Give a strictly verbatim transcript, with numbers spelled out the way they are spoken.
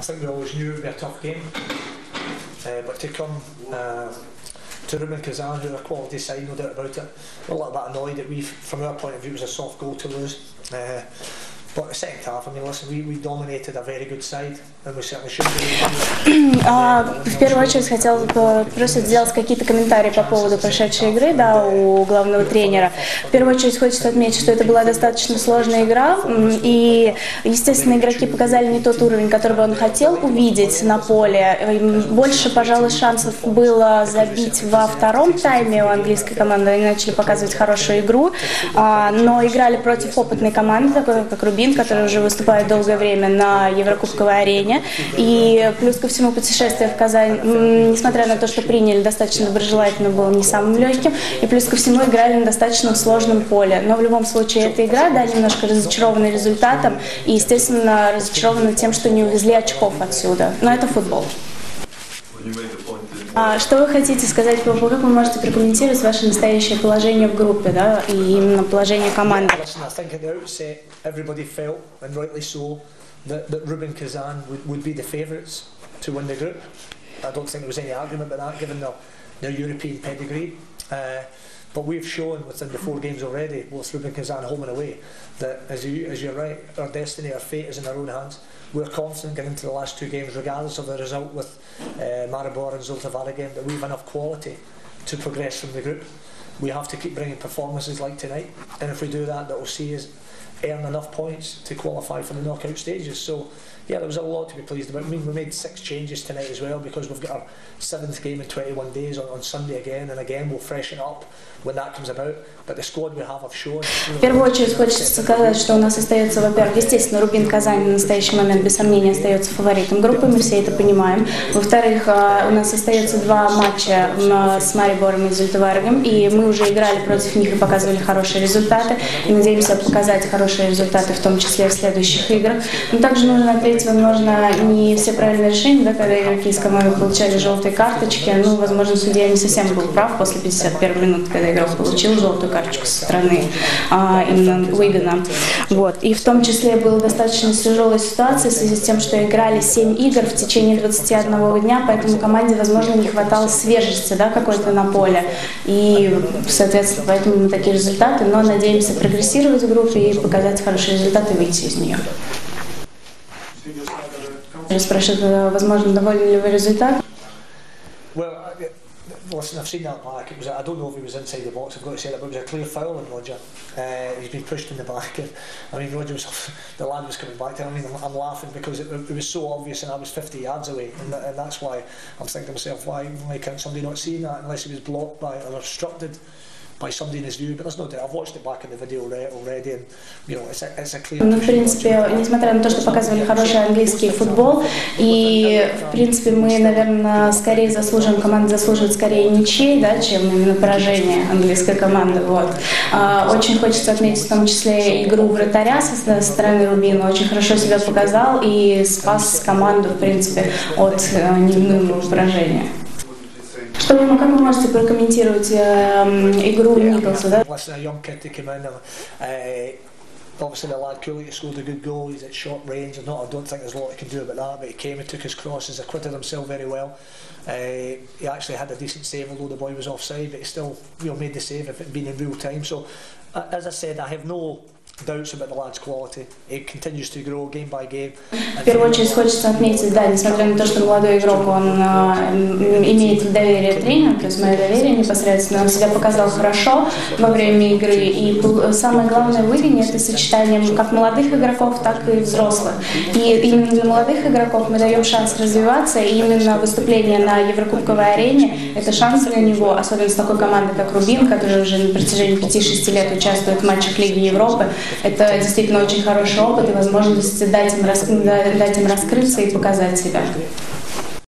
think we always knew it would be a tough game, uh, but to come uh, to Rubin Kazan, who are a quality side, no doubt about it. We're a little bit annoyed that we, from our point of view, it was a soft goal to lose. Uh, But the second half, I mean, listen, we, we dominated a very good side, and we certainly should be. В первую очередь хотел бы просто сделать какие-то комментарии по поводу прошедшей игры, да, у главного тренера. В первую очередь хочется отметить, что это была достаточно сложная игра, и, естественно, игроки показали не тот уровень, который бы он хотел увидеть на поле. Больше, пожалуй, шансов было забить во втором тайме у английской команды, они начали показывать хорошую игру, но играли против опытной команды, такой как Рубин, который уже выступает долгое время на Еврокубковой арене. И плюс ко всему путешествие в Казань, несмотря на то, что приняли достаточно доброжелательно, было не самым легким. И плюс ко всему играли на достаточно сложном поле. Но в любом случае эта игра, да, немножко разочарованы результатом и, естественно, разочарованы тем, что не увезли очков отсюда. Но это футбол. А что вы хотите сказать, как вы можете прокомментировать ваше настоящее положение в группе, да, и именно положение команды? Everybody felt, and rightly so, that, that Rubin Kazan would, would be the favourites to win the group. I don't think there was any argument about that, given their, their European pedigree. Uh, but we've shown within the four games already, both Rubin Kazan home and away, that as, you, as you're right, our destiny, our fate is in our own hands. We're confident getting into the last two games, regardless of the result with uh, Maribor and Zulte Waregem, that we have enough quality to progress from the group. We have to keep bringing performances like tonight, and if we do that, that will see us earn enough points to qualify for the knockout stages. So yeah, there was a lot to be pleased about. I mean, we made six changes tonight as well, because we've got our seventh game in twenty-one days on, on Sunday again, and again we'll freshen up when that comes about. But the squad we have have shown. В первую очередь хочется сказать, что у нас остается, во-первых, естественно, Рубин Казань на настоящий момент без сомнения остается фаворитом группы, мы все это понимаем. Во-вторых, у нас остается два матча с Марибором и Zulte Waregem, и мы уже играли против них и показывали хорошие результаты. И надеемся показать хорошие результаты, в том числе в следующих играх. Но также нужно ответить, возможно, не все правильные решения, да, когда игроки из команды получали желтые карточки. Ну, возможно, судья не совсем был прав после пятьдесят первой минуты, когда игрок получил желтую карточку со стороны а, именно Уигана. Вот. И в том числе была достаточно тяжелая ситуация в связи с тем, что играли семь игр в течение двадцати одного дня, поэтому команде, возможно, не хватало свежести, да, какой-то на поле. И, соответственно, поэтому мы такие результаты, но надеемся прогрессировать в группе и показать хорошие результаты и выйти из нее. Спрашивают, возможно, довольны ли вы результатом? Listen, I've seen that back. It was, I don't know if he was inside the box, I've got to say that, but it was a clear foul on Roger. Uh, he's been pushed in the back, and I mean, Roger was, the lad was coming back to him. I mean, I'm, I'm laughing because it, it was so obvious, and I was fifty yards away, and, that, and that's why I'm thinking to myself, why, why can't somebody not see that unless he was blocked by or obstructed by somebody in his view? But there's no doubt. I've watched it back in the video already, and you know, it's a, it's a clear. Ну, в принципе, несмотря на то, что показывали хороший английский футбол, и в принципе мы, наверное, скорее заслуживаем, команда заслуживает скорее ничьей, да, чем именно поражение английской команды. Вот. А, очень хочется отметить в том числе игру вратаря со стороны Рубина. Очень хорошо себя показал и спас команду, в принципе, от неминуемого поражения. Что, ну, как вы можете прокомментировать э, игру Николса, да? Obviously the lad Cooley scored a good goal, he's at short range, and not, I don't think there's a lot he can do about that, but he came and took his crosses, acquitted himself very well. Uh, he actually had a decent save, although the boy was offside, but he still, you know, made the save if it had been in real time. So uh, as I said, I have no doubts about the lad's quality. It continues to grow game by game. В первую очередь хочется отметить, да, несмотря на то, что молодой игрок, он э, имеет доверие тренера, то есть мое доверие непосредственно, он себя показал хорошо во время игры, и самое главное в Уигане это сочетание как молодых игроков, так и взрослых. И именно для молодых игроков мы даем шанс развиваться, и именно выступление на Еврокубковой арене это шанс для него, особенно с такой командой, как Рубин, которая уже на протяжении пяти-шести лет участвует в матчах Лиги Европы. Это действительно очень хороший опыт и возможность дать им, рас... дать им раскрыться и показать себя.